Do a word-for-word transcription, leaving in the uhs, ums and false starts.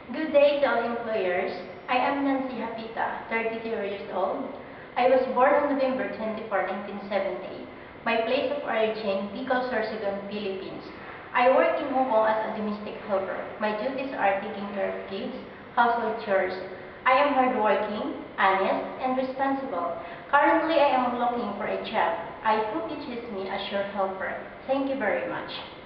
Good day to all employers. I am Nancy Hapita, thirty-two years old. I was born on November twenty-fourth, nineteen seventy. My place of origin, Bicol, Sorsogon, Philippines. I work in Hong Kong as a domestic helper. My duties are taking care of kids, household chores. I am hardworking, honest, and responsible. Currently, I am looking for a job. I hope you choose me as your helper. Thank you very much.